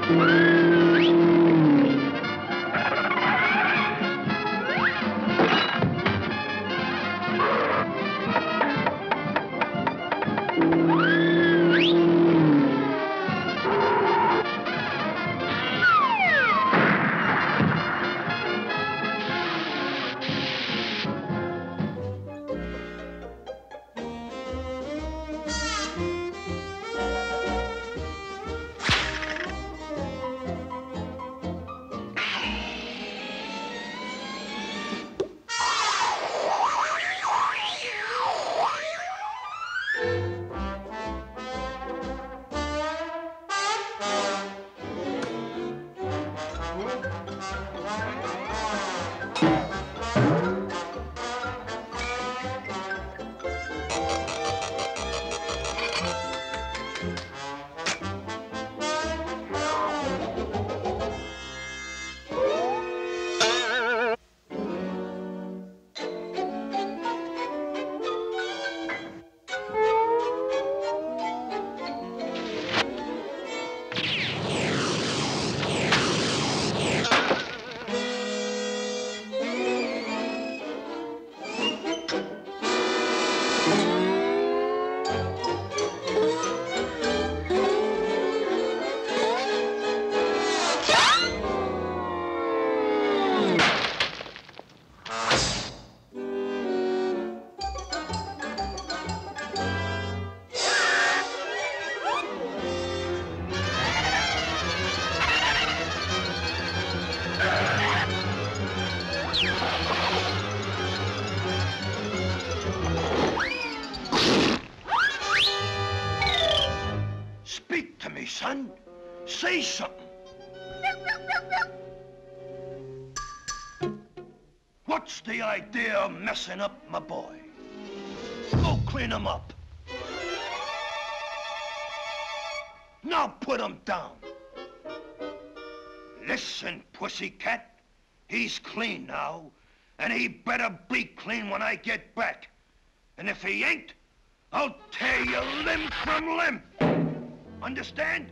Son, say something. What's the idea of messing up my boy? Go clean him up. Now put him down. Listen, pussycat. He's clean now, and he better be clean when I get back. And if he ain't, I'll tear you limb from limb. Understand?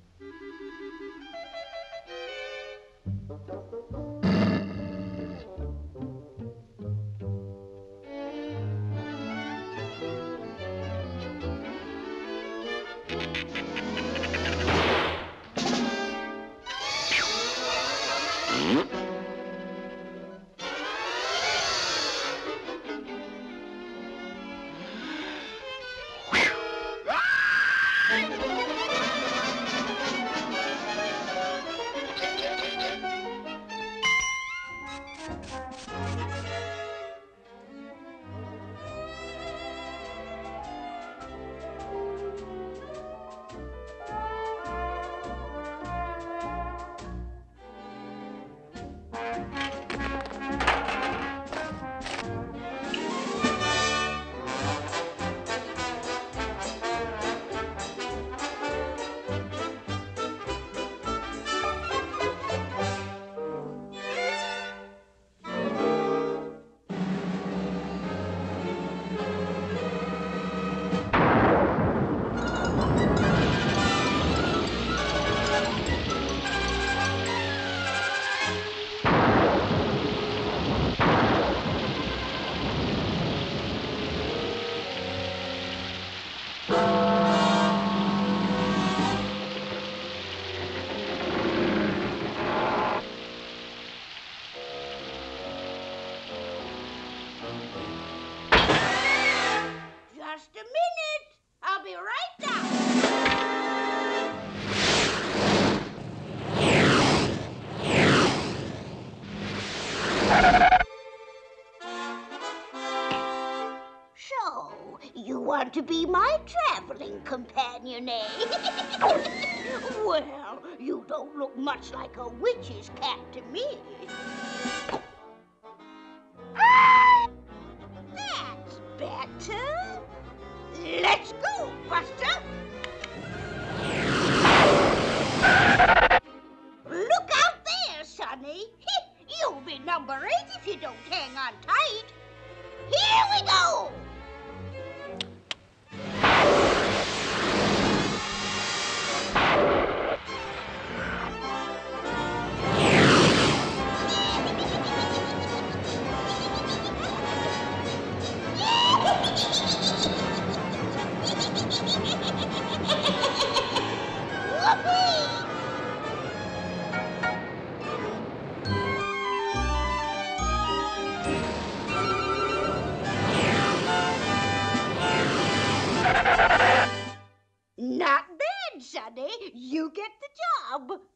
Just a minute. I'll be right down. So, you want to be my traveling companion, eh? Well, you don't look much like a witch's cat to me. That's better. Let's go, Buster. Look out there, Sonny. You'll be number 8 if you don't hang on tight. Here we go. the job.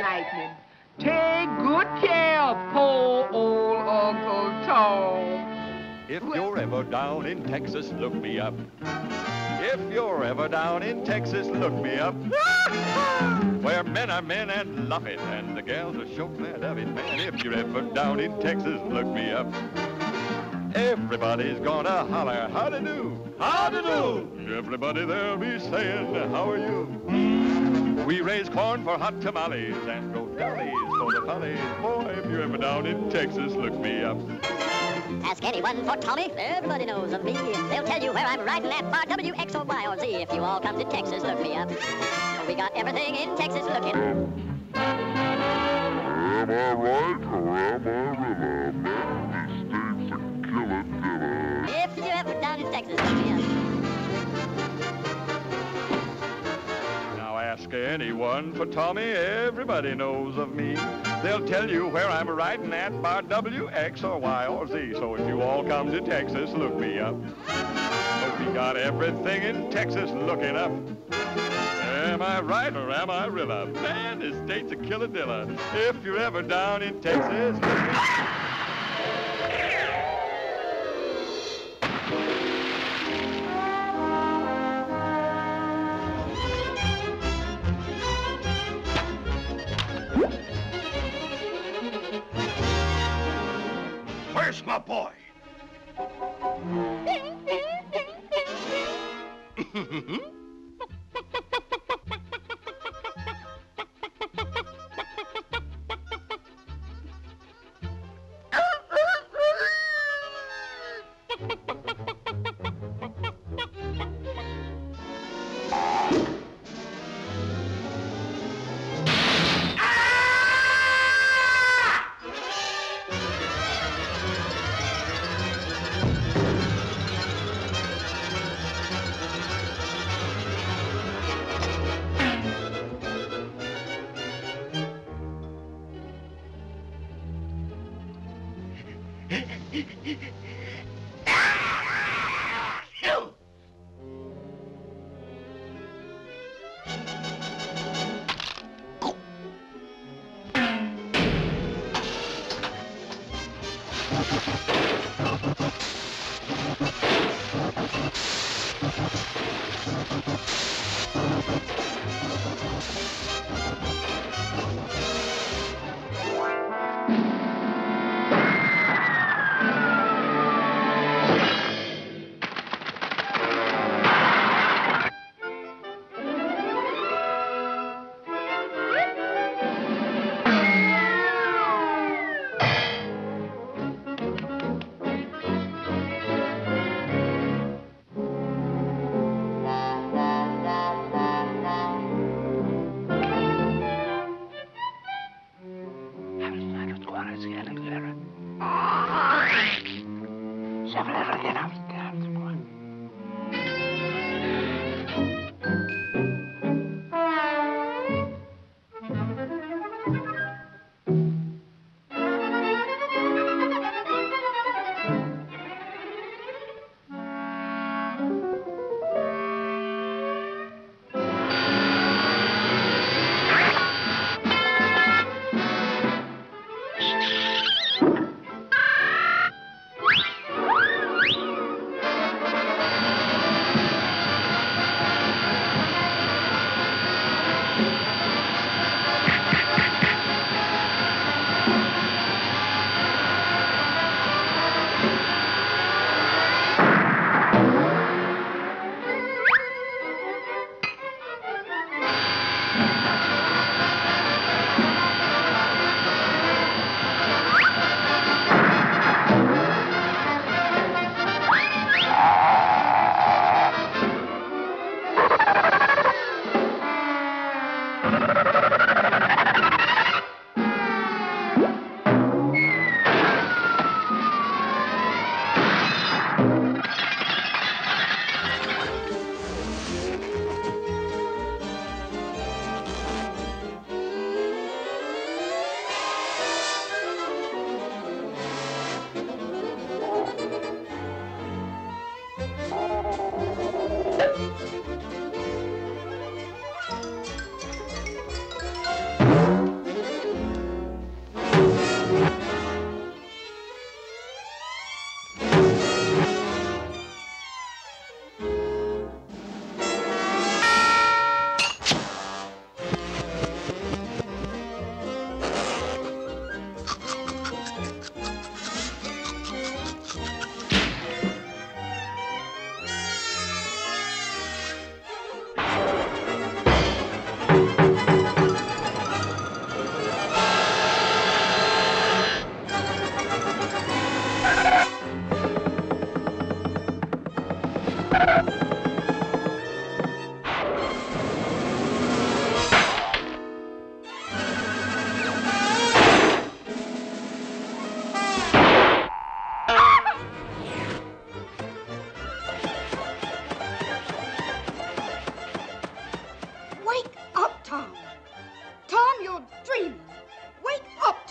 Lightning. Take good care of poor old Uncle Tom. If you're ever down in Texas, look me up. If you're ever down in Texas, look me up. Where men are men and love it, and the gals are so glad of it, man. If you're ever down in Texas, look me up. Everybody's gonna holler, how-do-do, how-do-do. Everybody there'll be saying, how are you? We raise corn for hot tamales and grow dollies for the follies. Boy, if you're ever down in Texas, look me up. Ask anyone for Tommy, everybody knows of me. They'll tell you where I'm riding at bar W, X, or Y, or Z. If you all come to Texas, look me up. We got everything in Texas looking. Am I right or am I river? Man, these states are killer dinner. If you're ever down in Texas, look me up. Now ask anyone for Tommy, everybody knows of me. They'll tell you where I'm riding at bar W, X, or Y, or Z. So if you all come to Texas, look me up. But we got everything in Texas looking up. Am I right or am I rilla? Man, this state's a killer dilla. If you're ever down in Texas, look me up. Where's my boy?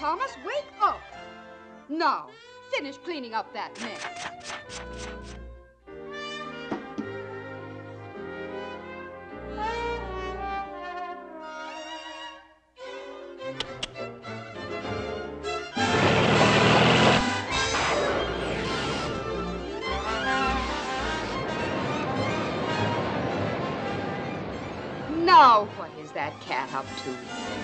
Thomas, wake up. Now, finish cleaning up that mess. Now, what is that cat up to?